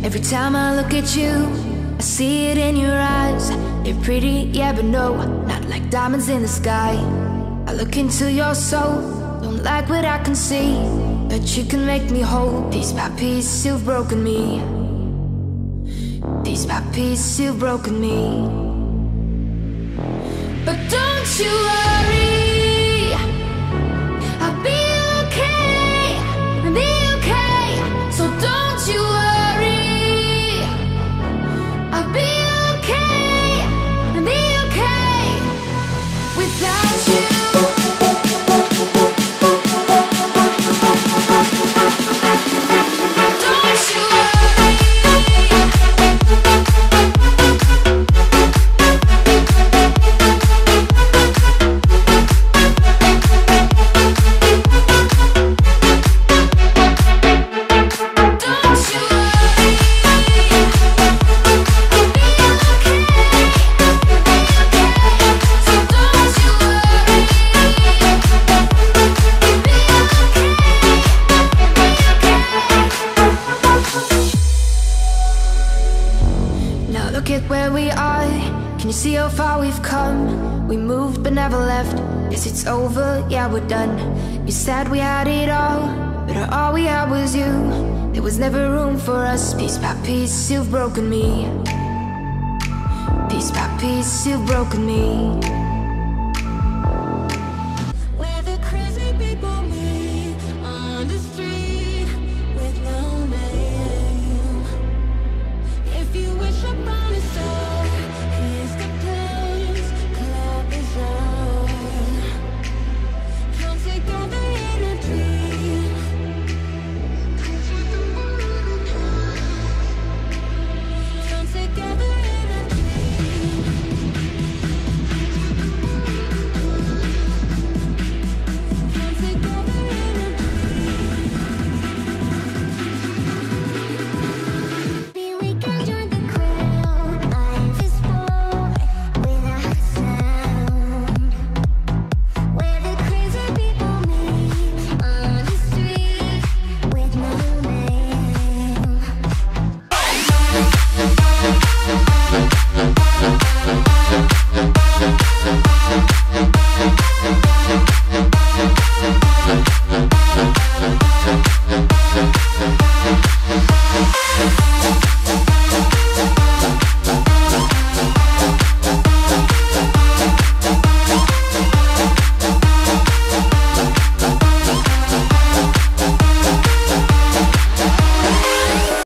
Every time I look at you, I see it in your eyes. They're pretty, yeah, but no, not like diamonds in the sky. I look into your soul, don't like what I can see, but you can make me whole. Piece by piece, you've broken me. Piece by piece, you've broken me. But don't you worry, I'll be okay, I'll be okay. So don't you worry, I'll be okay, I'll be okay without you. Look at where we are, can you see how far we've come? We moved but never left, yes it's over, yeah we're done. You said we had it all, but all we had was you. There was never room for us, piece by piece you've broken me. Piece by piece you've broken me.